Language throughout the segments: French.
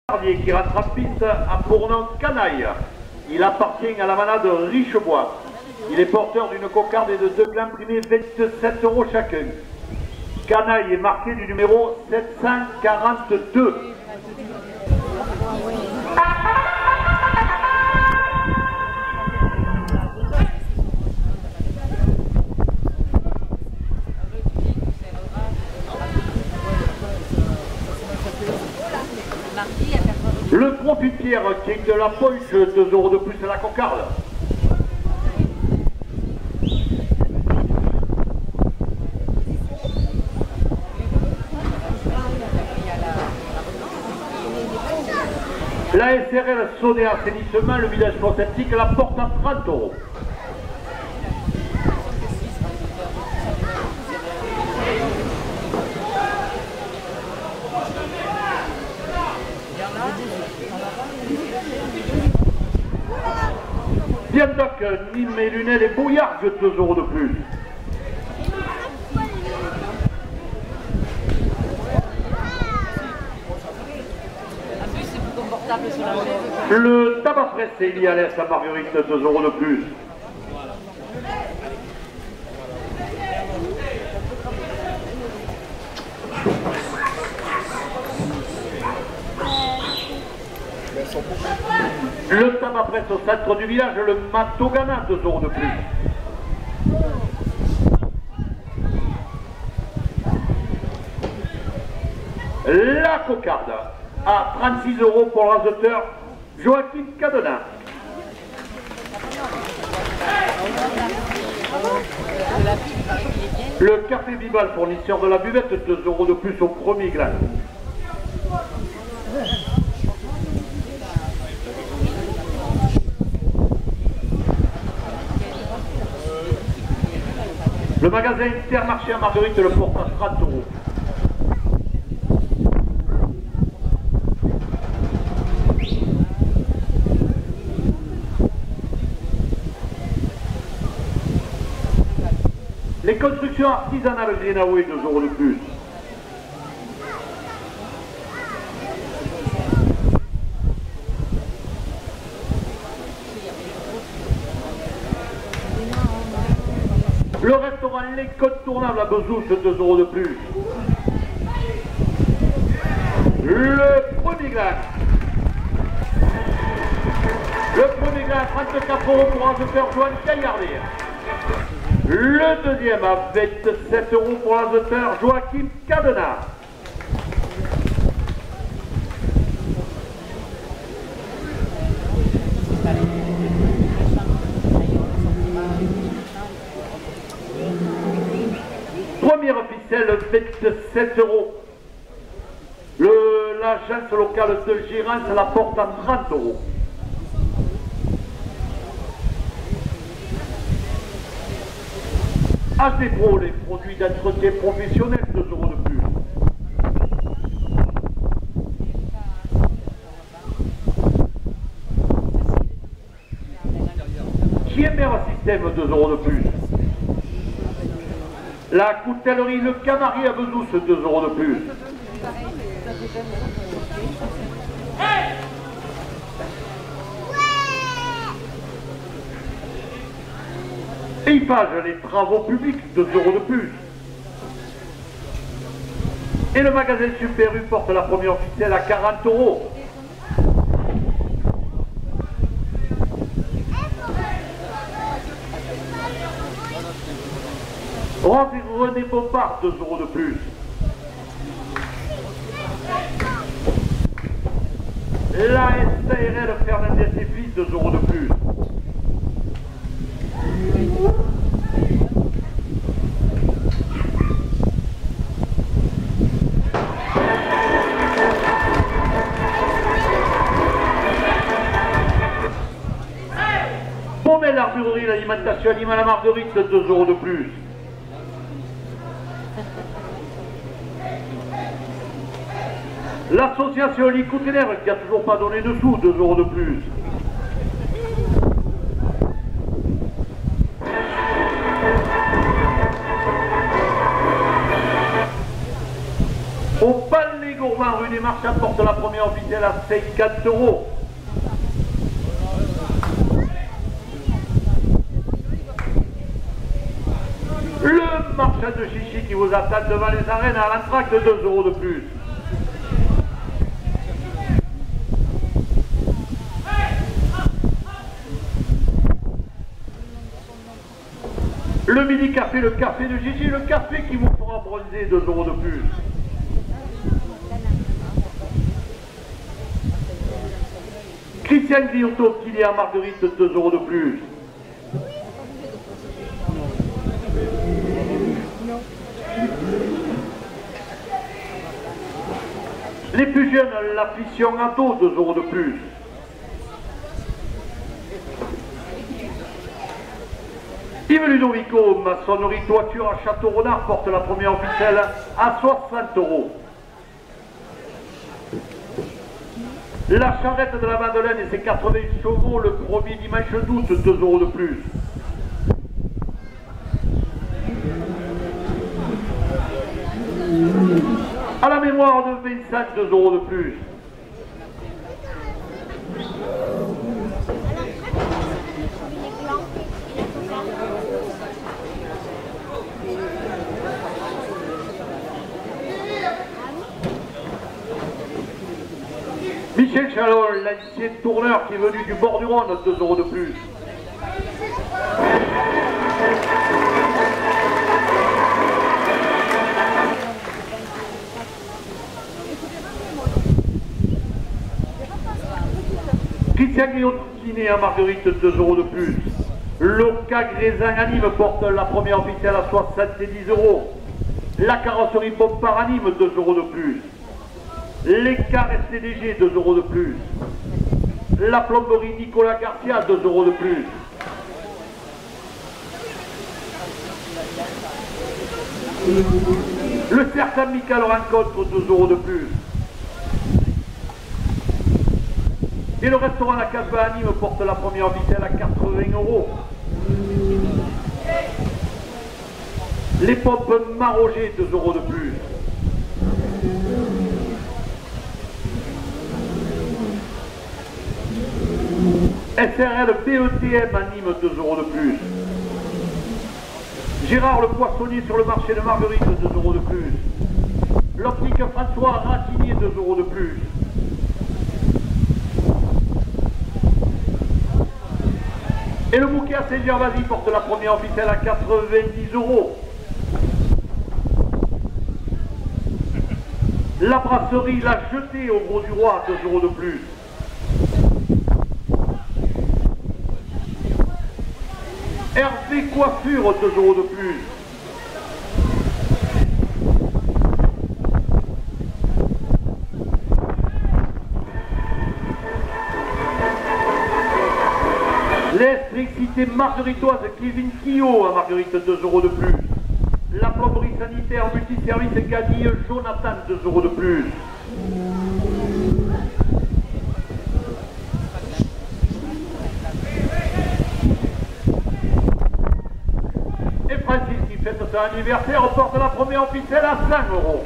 Qui rentre en piste a pour nom Canaille. Il appartient à la manade Richebois. Il est porteur d'une cocarde et de deux clans primés 27 € chacun. Canaille est marqué du numéro 742. Le Profit-Pierre qui est de la poche, 2 € de plus à la cocarde. La SRL Sonné Assainissement, le village synthétique, la porte à 30 €. Viandoc, Nîmes et Lunel et Bouillargues, 2 € de plus. Le tabac pressé, il y a l'Est à Marguerite, 2 € de plus. Le tabac presse au centre du village, le Matogana, 2 € de plus. La cocarde à 36 € pour l'azoteur Joachim Cadenas. Le café Vival, fournisseur de la buvette, 2 € de plus au premier glace. Le magasin Intermarché à Marguerite le porte à 30 €. Les constructions artisanales Greenaway, 2 € de plus. Le restaurant L'Incontournable à Bezous, 2 € de plus. Le premier glace. Le premier glace, 34 € pour l'azoteur Joanne Caillardet. Le deuxième à 27 € pour l'azoteur Joachim Cadenas. Première ficelle, 27 €. L'agence locale de gérance la porte à 30 €. HD Pro, les produits d'entretien professionnel, 2 € de plus. JMR Système, 2 € de plus. La coutellerie Le Canari à Bezous, 2 € de plus. Eiffage, les travaux publics, 2 € de plus. Et le magasin Super U porte la première ficelle à 40 €. René Bompard, 2 € de plus. La SARL Fernandez et Fils, 2 € de plus. Pommel l'armurerie, l'alimentation animale à Marguerite, 2 € de plus. L'association Licoutiner qui n'a toujours pas donné de sous, 2 € de plus. Au Palais Gourmand, rue des Marchand porte la première officielle à 50 €. Le Marchand de Chichi qui vous attend devant les arènes à l'entracte de 2 € de plus. Le mini café, le café de Gigi, le café qui vous fera bronzer 2 € de plus. Christian Griotto qui est à Marguerite 2 € de plus. Les plus jeunes, la fission ado 2 € de plus. Yves Ludovico, maçonnerie toiture à Château-Renard, porte la première officielle à 60 €. La charrette de la Madeleine et ses 80 chevaux le premier dimanche d'août, 2 € de plus. À la mémoire de Vincent, 2 € de plus. Michel Chalon, l'ancien tourneur qui est venu du bord du Rhône, 2 € de plus. Christian Guillotiné à Marguerite, 2 € de plus. Loca Grézin à Nîmes porte la première officielle à 70 €. La carrosserie Bompard à Nîmes, 2 € de plus. L'écart SCDG, 2 € de plus. La plomberie Nicolas Garcia, 2 € de plus. Le certain Michael rencontre, 2 € de plus. Et le restaurant La Casbah à Nîmes porte la première officielle à 80 €. Les pompes Maroger, 2 € de plus. SRL BETM à Nîmes, 2 € de plus. Gérard le poissonnier sur le marché de Marguerite, 2 € de plus. L'optique François Ratinier, 2 € de plus. Et le bouquet à Saint-Gervasy porte la première officielle à 90 €. La brasserie La Jetée au Gros du Roi, 2 € de plus. Hervé Coiffure, 2 € de plus. L'électricité margueritoise Kevin Kio à Marguerite, 2 € de plus. La plomberie sanitaire multiservice Gadille Jonathan, 2 € de plus. Et Francis qui fête son anniversaire porte la première officielle à 5 €.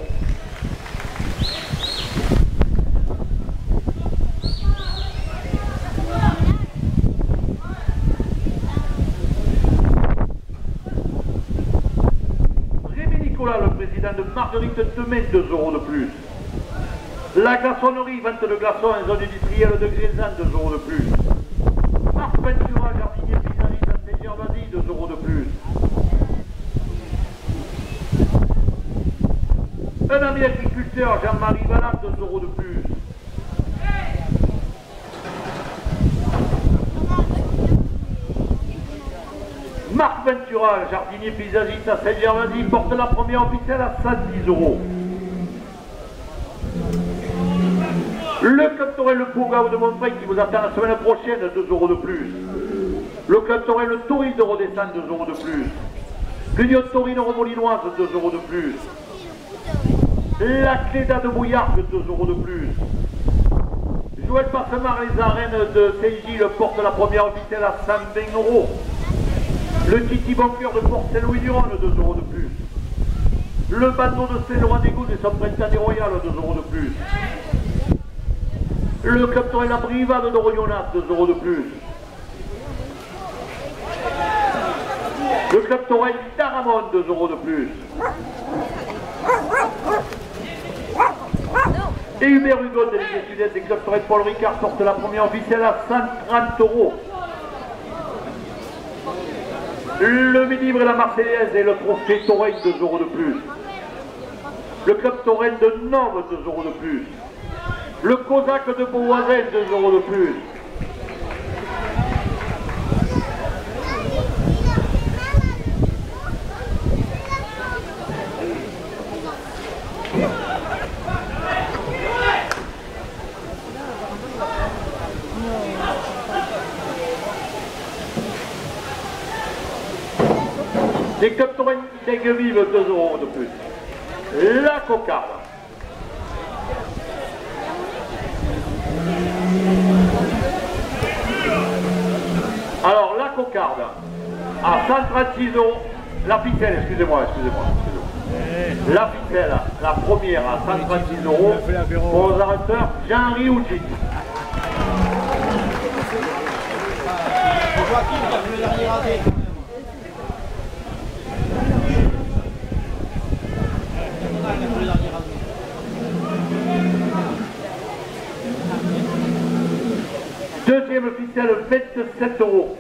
Le président de Marguerite Temet, 2 € de plus. La glaçonnerie, vente de glaçons en zone industrielle de Grézan, 2 € de plus. Marc Ventura, jardinier paysagiste à Saint-Gervasy, 2 € de plus. Un ami agriculteur, Jean-Marie Valade, 2 € de plus. Marc Ventura, jardinier paysagiste à Saint-Gervasy, porte la première officielle à 110 €. Le club Torel Le Pougao de Montfray qui vous attend la semaine prochaine, 2 € de plus. Le club Torel Le Tori de Rodescend, 2 € de plus. L'Union Torino Remolinoise, 2 € de plus. La Cléda de Bouillargues, 2 € de plus. Joël Passemar, les arènes de Saint-Gilles, porte la première officielle à 120 €. Le Titi Banqueur de Port-Saint-Louis-du-Rhône, 2 € de plus. Le bateau de Saint-Laurent-des-Goudes et son printemps des Royales, 2 € de plus. Le Club Touraine La Brivade de Rognonat, 2 euros de plus. Le Club Touraine d'Aramon, 2 euros de plus. Et Hubert Hugo, délégué sud-est des Clubs Touraine Paul Ricard, porte la première ficelle à 130 euros. Le Midi-Libre et la Marseillaise et le Trophée Touraine, 2 euros de plus. Le Club Touraine de Nome, 2 euros de plus. Le Cosaque de Beauvoisin, 2 euros de plus. Les Clubs Touraine d'Aigues-Vives, 2 euros de plus. La cocarde. Alors, la cocarde, à 136 euros. La ficelle, excusez-moi. La ficelle, la première à 136 euros pour les arrêteurs Jean-Henri Oudjit. Deuxième ficelle, 27 euros.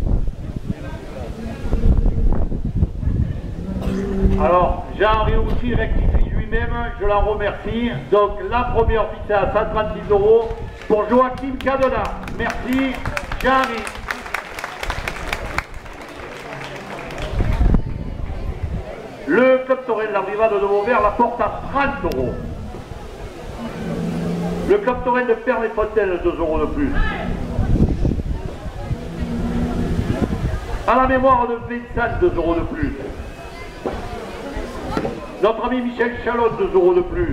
Alors, Jean-Henri Oudjit rectifie lui-même, je l'en remercie. Donc, la première ficelle à 136 euros pour Joachim Cadena. Merci, Jean-Henri. Le Club Touraine La Brivade de Vauvert la porte à 30 euros. Le Club Touraine de Pernes-et-Fontaines, 2 euros de plus. À la mémoire de Vincent, 2 euros de plus. Notre ami Michel Chalot, 2 euros de plus.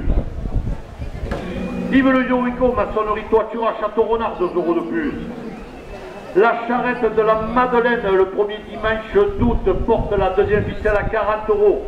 Yves Le Yowico, maçonnerie toiture à Château-Renard, 2 euros de plus. La charrette de la Madeleine, le premier dimanche d'août, porte la deuxième ficelle à 40 euros.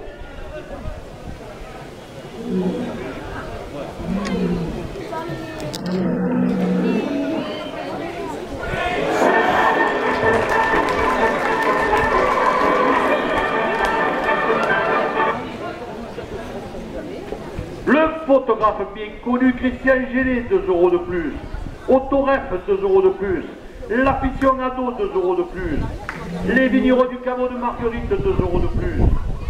Le photographe bien connu Christian Géné, 2 euros de plus. Autoref, 2 euros de plus. La fiction ado, 2 euros de plus. Les vignerons du caveau de Marguerite, 2 euros de plus.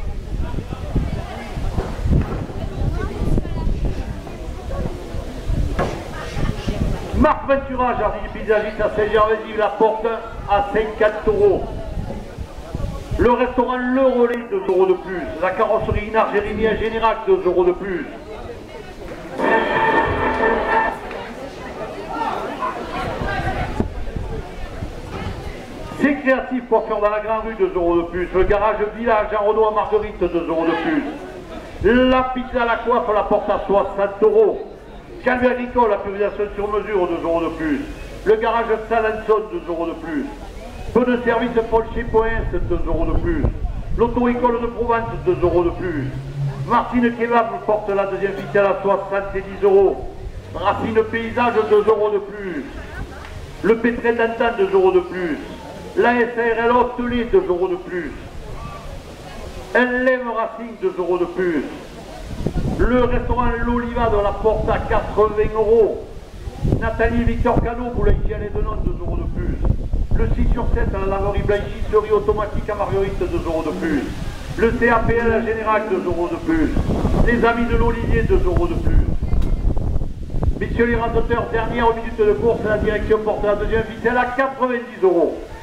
Marc Ventura, jardinier paysagiste à Saint-Gervais, la porte à 50 euros. Le restaurant Le Relais, 2 euros de plus. La carrosserie Inard Jérémy à Générac, 2 euros de plus. C'est créatif pour faire dans la Grande Rue, 2 euros de plus. Le garage Village Jean Renaud à Marguerite, 2 euros de plus. La pizza à la coiffe la porte à 60 euros. Calvé agricole, la purification sur mesure, 2 euros de plus. Le garage Salanson, 2 euros de plus. Peu de service Paul chez Poins, 2 euros de plus. L'auto-école de Provence, 2 euros de plus. Martine Kebab porte la deuxième ficelle à 70 euros. Racine Paysage, 2 euros de plus. Le Pétret d'Antan, 2 euros de plus. La SARL Hôtelier, 2 euros de plus. LM Racing, 2 euros de plus. Le restaurant L'Oliva de la porte à 80 euros. Nathalie et Victor Cano, boulanger et de Nantes, 2 euros de plus. Le 6 sur 7 à la laverie blanchisserie automatique à Marguerite, 2 euros de plus. Le CAPL à Générac, 2 euros de plus. Les amis de l'Olivier, 2 euros de plus. Messieurs les ratateurs, dernière minute de course, la direction porte la deuxième ficelle à 90 euros.